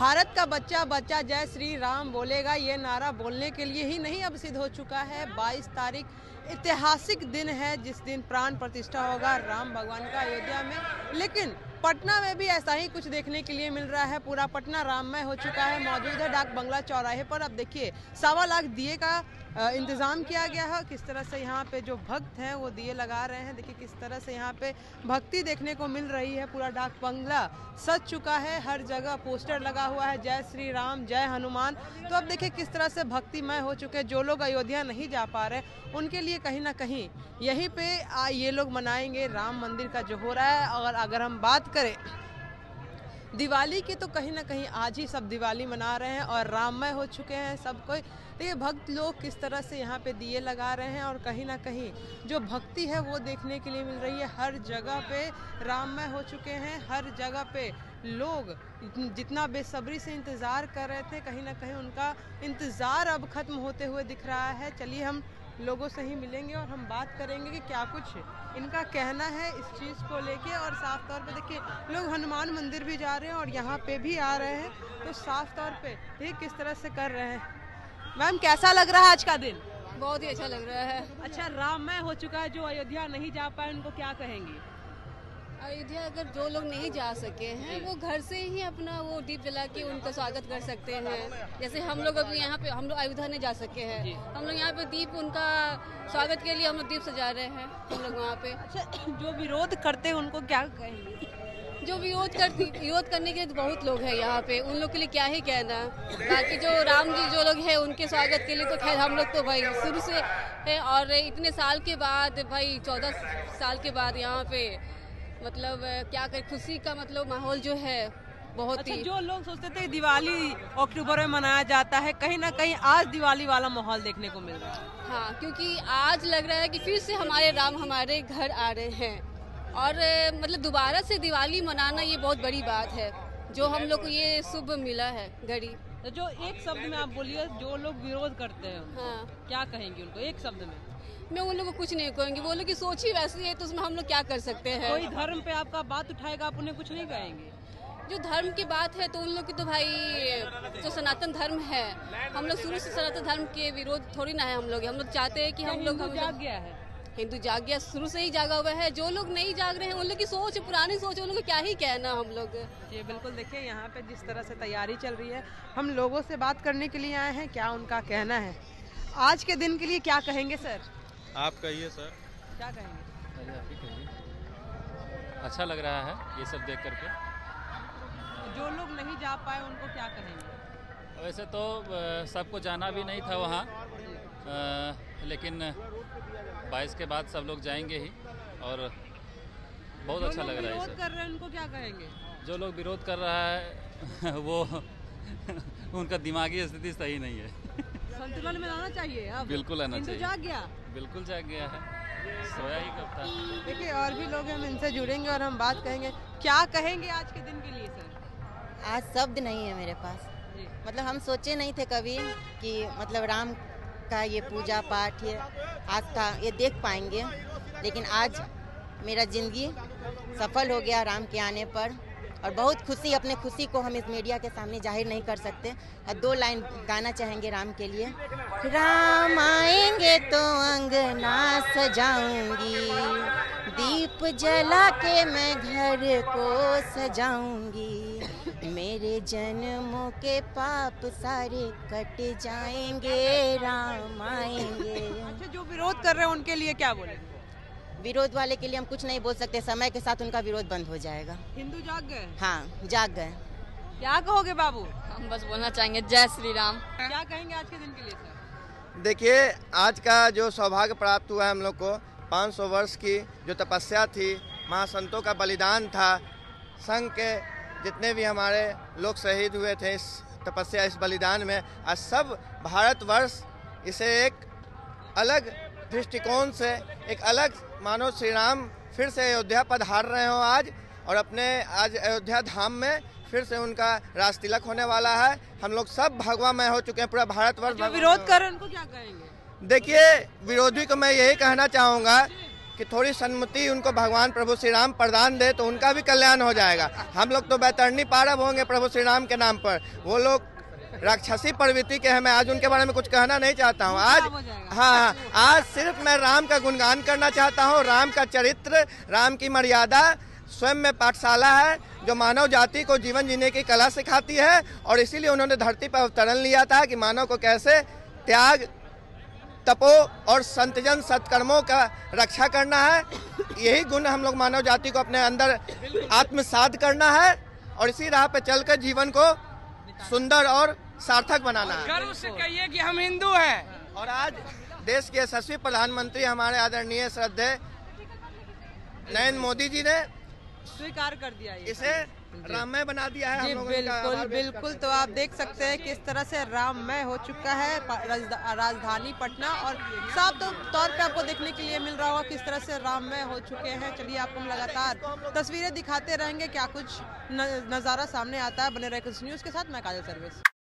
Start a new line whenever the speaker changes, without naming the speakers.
भारत का बच्चा बच्चा जय श्री राम बोलेगा, ये नारा बोलने के लिए ही नहीं अब सिद्ध हो चुका है। 22 तारीख ऐतिहासिक दिन है जिस दिन प्राण प्रतिष्ठा होगा राम भगवान का अयोध्या में। लेकिन पटना में भी ऐसा ही कुछ देखने के लिए मिल रहा है। पूरा पटना राममय हो चुका है। मौजूद है डाक बंगला चौराहे पर। अब देखिए 1.25 लाख दिए का इंतज़ाम किया गया है। किस तरह से यहाँ पे जो भक्त हैं वो दिए लगा रहे हैं। देखिए किस तरह से यहाँ पे भक्ति देखने को मिल रही है। पूरा डाक बंगला सज चुका है। हर जगह पोस्टर लगा हुआ है जय श्री राम जय हनुमान। तो अब देखिए किस तरह से भक्तिमय हो चुके। जो लोग अयोध्या नहीं जा पा रहे उनके लिए कहीं ना कहीं यहीं पे ये लोग मनाएंगे राम मंदिर का जो हो रहा है। और अगर हम बात करें दिवाली की तो कहीं ना कहीं आज ही सब दिवाली मना रहे हैं और राममय हो चुके हैं सब कोई। देखिए भक्त लोग किस तरह से यहाँ पे दिए लगा रहे हैं और कहीं ना कहीं जो भक्ति है वो देखने के लिए मिल रही है। हर जगह पे राममय हो चुके हैं। हर जगह पे लोग जितना बेसब्री से इंतज़ार कर रहे थे कहीं ना कहीं उनका इंतज़ार अब ख़त्म होते हुए दिख रहा है। चलिए हम लोगों से ही मिलेंगे और हम बात करेंगे कि क्या कुछ इनका कहना है इस चीज़ को लेके। और साफ तौर पे देखिए लोग हनुमान मंदिर भी जा रहे हैं और यहाँ पे भी आ रहे हैं। तो साफ तौर पे देखिए किस तरह से कर रहे हैं। मैम कैसा लग रहा है आज का दिन?
बहुत ही अच्छा लग रहा है।
अच्छा राममय हो चुका है। जो अयोध्या नहीं जा पाए उनको क्या कहेंगे?
अयोध्या अगर जो लोग नहीं जा सके हैं वो घर से ही अपना वो दीप जला के उनका स्वागत कर सकते हैं। जैसे हम लोग अभी यहाँ पे हम लोग अयोध्या नहीं जा सके हैं, हम लोग यहाँ पे दीप उनका स्वागत के लिए हम लोग दीप सजा रहे हैं हम लोग वहाँ पे।
अच्छा जो विरोध करते हैं उनको क्या कहेंगे?
जो विरोध करने के बहुत लोग हैं यहाँ पे, उन लोग के लिए क्या ही कहना। बाकी जो राम जी जो लोग हैं उनके स्वागत के लिए तो खैर हम लोग तो भाई शुरू से है। और इतने साल के बाद भाई 14 साल के बाद यहाँ पे मतलब क्या करें, खुशी का मतलब माहौल जो है बहुत ही।
जो लोग सोचते थे दिवाली अक्टूबर में मनाया जाता है कहीं ना कहीं आज दिवाली वाला माहौल देखने को मिल रहा है।
हाँ, क्योंकि आज लग रहा है कि फिर से हमारे राम हमारे घर आ रहे हैं और मतलब दोबारा से दिवाली मनाना ये बहुत बड़ी बात है जो हम लोग को ये शुभ मिला है घड़ी।
तो जो एक शब्द में आप बोलिए जो लोग विरोध करते हैं
हाँ
क्या कहेंगे उनको एक शब्द में?
मैं उन लोगों को कुछ नहीं कहूँगी। वो लोग की सोच ही वैसी है तो उसमें हम लोग क्या कर सकते हैं।
कोई धर्म पे आपका बात उठाएगा आप उन्हें कुछ नहीं कहेंगे?
जो धर्म की बात है तो उन लोग की तो भाई जो सनातन धर्म है हम लोग शुरू से सनातन धर्म के विरोध थोड़ी ना है। हम लोग चाहते हैं कि हम लोग
जाग गया है।
हिंदू जाग गया, शुरू से ही जागा हुआ है। जो लोग नहीं जाग रहे हैं उन लोग की सोच पुरानी सोच है, उन लोग को क्या ही कहना हम लोग।
जी बिल्कुल। देखिए यहाँ पे जिस तरह से तैयारी चल रही है हम लोगों से बात करने के लिए आए हैं क्या उनका कहना है आज के दिन के लिए। क्या कहेंगे सर?
आप कहिए सर।
क्या कहेंगे?
आप ही कहिए। अच्छा लग रहा है ये सब देख करके।
जो लोग नहीं जा पाए उनको क्या कहेंगे?
वैसे तो सबको जाना भी नहीं था वहाँ, लेकिन 22 के बाद सब लोग जाएंगे ही और बहुत अच्छा लग रहा है।
विरोध कर रहे हैं उनको क्या कहेंगे?
जो लोग विरोध कर रहा है वो उनका दिमागी स्थिति सही नहीं है।
संतुलन में आना चाहिए। अब
बिल्कुल आना चाहिए।
जाग गया?
बिल्कुल जाग गया है, सोया ही कब था।
देखिए और भी लोग हम इनसे जुड़ेंगे और हम बात कहेंगे। क्या कहेंगे आज के दिन के लिए सर?
आज शब्द नहीं है मेरे पास। मतलब हम सोचे नहीं थे कभी कि मतलब राम का ये पूजा पाठ ये आस्था ये देख पाएंगे, लेकिन आज मेरा ज़िंदगी सफल हो गया राम के आने पर। और बहुत खुशी, अपने खुशी को हम इस मीडिया के सामने जाहिर नहीं कर सकते। और 2 लाइन गाना चाहेंगे राम के लिए। राम आएंगे तो अंगना सजाऊंगी, दीप जला के मैं घर को सजाऊंगी, मेरे जन्मों के पाप सारे कट जाएंगे, राम आएंगे।
अच्छा जो विरोध कर रहे हैं उनके लिए क्या बोलेंगे?
विरोध वाले के लिए हम कुछ नहीं बोल सकते। समय के साथ उनका विरोध बंद हो जाएगा।
हिंदू जाग गए?
हाँ जाग गए।
क्या कहोगे बाबू?
हम बस बोलना चाहेंगे जय श्री राम।
क्या कहेंगे आज के दिन के लिए सर?
देखिए आज का जो सौभाग्य प्राप्त हुआ है हम लोग को, 500 वर्ष की जो तपस्या थी, महासंतों का बलिदान था, संघ के जितने भी हमारे लोग शहीद हुए थे इस तपस्या इस बलिदान में, आज सब भारतवर्ष इसे एक अलग दृष्टिकोण से एक अलग मानो श्री राम फिर से अयोध्या पधार रहे हो आज। और अपने आज अयोध्या धाम में फिर से उनका राज तिलक होने वाला है। हम लोग सब भगवामय हो चुके हैं, पूरा भारतवर्ष।
जो विरोध कर रहे हैं उनको क्या कहेंगे?
देखिए विरोधी को मैं यही कहना चाहूँगा कि थोड़ी सन्मति उनको भगवान प्रभु श्री राम प्रदान दे तो उनका भी कल्याण हो जाएगा। हम लोग तो बैतरणी पारब होंगे प्रभु श्री राम के नाम पर, वो लोग राक्षसी प्रवृत्ति के हैं। मैं आज उनके बारे में कुछ कहना नहीं चाहता हूँ। आज हाँ, आज सिर्फ मैं राम का गुणगान करना चाहता हूँ। राम का चरित्र, राम की मर्यादा स्वयं में पाठशाला है जो मानव जाति को जीवन जीने की कला सिखाती है, और इसीलिए उन्होंने धरती पर अवतरण लिया था कि मानव को कैसे त्याग, तपो और संतजन सत्कर्मों का रक्षा करना है। यही गुण हम लोग मानव जाति को अपने अंदर आत्मसात करना है, और इसी राह पे चलकर जीवन को सुंदर और सार्थक बनाना है।
गर्व से कहिए कि हम हिंदू हैं।
और आज देश के यशस्वी प्रधानमंत्री हमारे आदरणीय श्रद्धेय नरेंद्र मोदी जी ने
स्वीकार कर दिया
इसे राममय बना दिया है।
जी बिल्कुल बिल्कुल। तो आप देख सकते हैं किस तरह से राममय हो चुका है राजधानी पटना, और साफ तौर पे आपको देखने के लिए मिल रहा होगा किस तरह से राममय हो चुके हैं। चलिए आपको हम लगातार तस्वीरें दिखाते रहेंगे, क्या कुछ नज़ारा सामने आता है। बने रहे कुछ न्यूज़ के साथ, मैं काजल सर्विस।